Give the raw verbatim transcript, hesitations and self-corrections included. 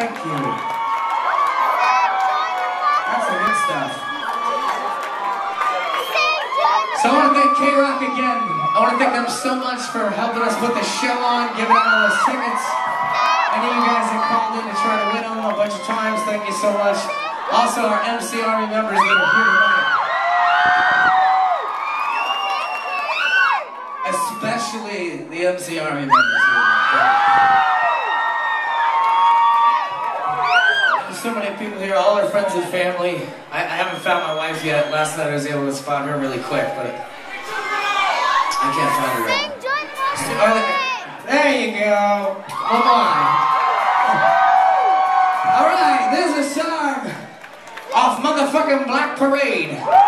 Thank you. That's the good stuff. So I want to thank K-Rock again. I want to thank them so much for helping us put the show on, giving out all those tickets. Any of you guys that called in to try to win them a bunch of times, thank you so much. Also, our M C R members that are here tonight. Especially the M C R members. There's so many people here, all our friends and family. I, I haven't found my wife yet. Last night I was able to spot her really quick, but I can't find her right now. There you go. Come on. Alright, this is a song off motherfucking Black Parade.